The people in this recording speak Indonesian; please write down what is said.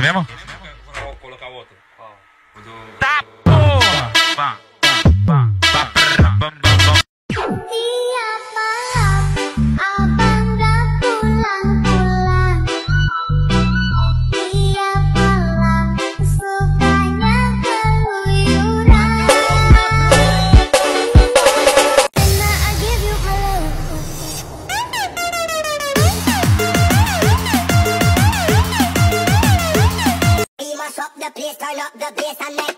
mesmo? Vou colocar outro. Ó. Tá porra! Pá, pá, pá, pá, pá, pá. Tiap malam abang gak pulang-pulang. Tiap malam sukanya keluyuran. And I give you my love. We must up the place, turn up the bass and make